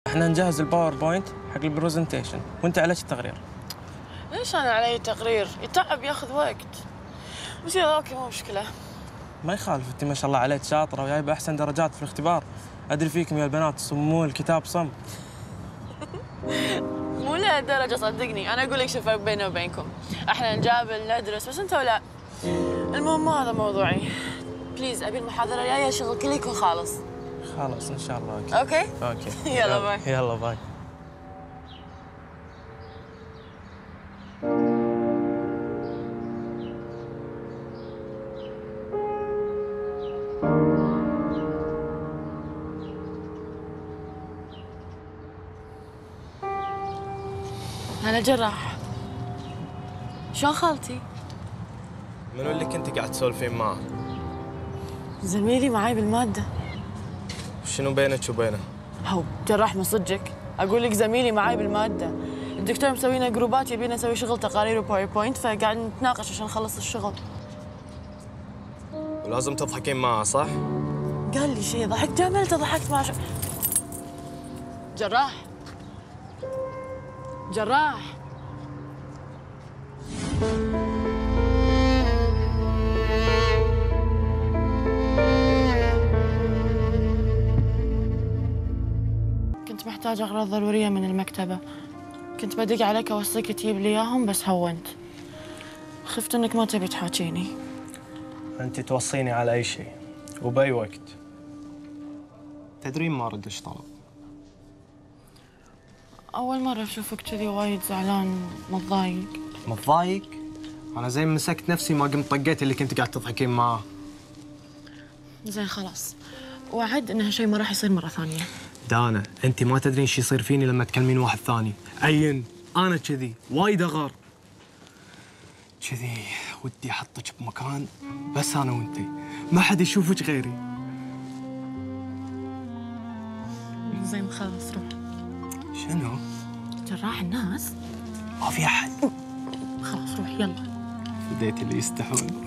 احنا نجهز الباوربوينت حق البرزنتيشن وانت عليك التقرير. ليش انا علي تقرير؟ يتعب ياخذ وقت. بس يلا اوكي مو مشكله. ما يخالف، انت ما شاء الله عليك شاطره وجايبه احسن درجات في الاختبار. ادري فيكم يا البنات تصممون الكتاب صم. مو لهالدرجه صدقني، انا اقول لك شوف بيني وبينكم، احنا نجابل ندرس بس انتوا لا. المهم ما هذا موضوعي. بليز ابي المحاضره الجايه الشغل كله يكون خالص. خلاص ان شاء الله. اوكي؟ اوكي. يلا باي. يلا باي. أنا جراح. شلون خالتي؟ منو اللي كنت قاعد تسولفين معه؟ زميلي معاي بالمادة. شنو بينك وبينه؟ هو جراح من صدقك؟ أقول لك زميلي معاي بالمادة. الدكتور مسوينا جروبات يبينا نسوي شغل تقارير وباوربوينت، فقاعد نتناقش عشان نخلص الشغل. ولازم تضحكين معه صح؟ قال لي شيء ضحكت جملته ضحكت معه. جراح جراح كنت محتاجة أغراض ضرورية من المكتبة. كنت بدق عليك أوصيك تجيب لي إياهم بس هونت. خفت إنك ما تبي تحاكيني. انت توصيني على اي شيء وباي وقت. تدرين ما ردش طلب. أول مرة أشوفك كذي وايد زعلان متضايق. متضايق؟ أنا زين مسكت نفسي ما قمت طقيت اللي كنت قاعد تضحكين معاه. زين خلاص، وعد إن هالشيء ما راح يصير مرة ثانية. دانا، أنت ما تدرين شو يصير فيني لما تكلمين واحد ثاني. عين أنا كذي وايد أغار. كذي ودي أحطك بمكان بس أنا وأنتي، ما حد يشوفك غيري. زين خلاص روح. شنو؟ جراح الناس؟ ما في أحد. خلاص روح يلا. فديت اللي يستحون.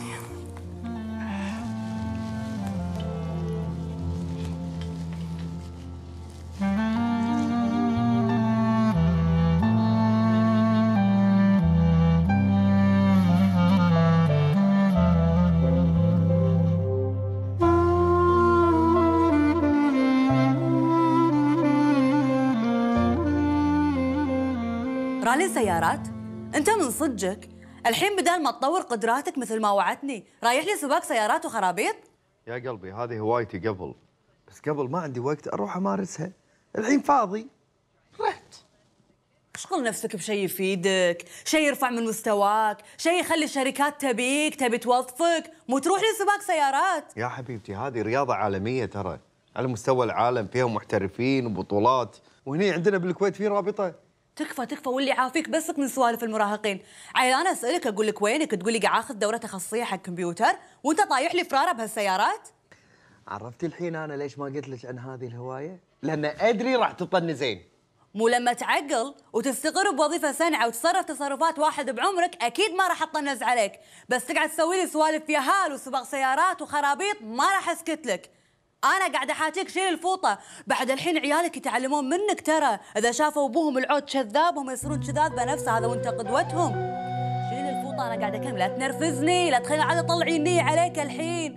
رالي سيارات؟ انت من صدقك الحين بدال ما تطور قدراتك مثل ما وعدتني رايح لي سباق سيارات وخرابيط؟ يا قلبي هذه هوايتي قبل، بس قبل ما عندي وقت اروح امارسها. الحين فاضي رحت. اشغل نفسك بشيء يفيدك، شيء يرفع من مستواك، شيء يخلي الشركات تبي توظفك، مو تروح لي سباق سيارات. يا حبيبتي هذه رياضة عالمية ترى، على مستوى العالم فيها محترفين وبطولات، وهني عندنا بالكويت في رابطة. تكفى واللي عافيك بسك من سوالف المراهقين. عيل انا اسالك اقول لك وينك تقول لي قاعد اخذ دوره تخصصيه حق كمبيوتر وانت طايح لي فراره بهالسيارات؟ عرفتي الحين انا ليش ما قلت لك عن هذه الهواية؟ لان ادري راح تطن زين. مو لما تعقل وتستقر بوظيفه سنعه وتصرف تصرفات واحد بعمرك اكيد ما راح اطنز عليك، بس تقعد تسوي لي سوالف ياهال وسباق سيارات وخرابيط ما راح اسكت لك. أنا قاعدة أحاكيك شيل الفوطة، بعد الحين عيالك يتعلمون منك ترى، إذا شافوا أبوهم العود كذاب هم يصيرون كذاب بنفسه، هذا وأنت قدوتهم. شيل الفوطة أنا قاعدة أكلم، لا تنرفزني، لا تخليني عاد أطلع يني عليك الحين.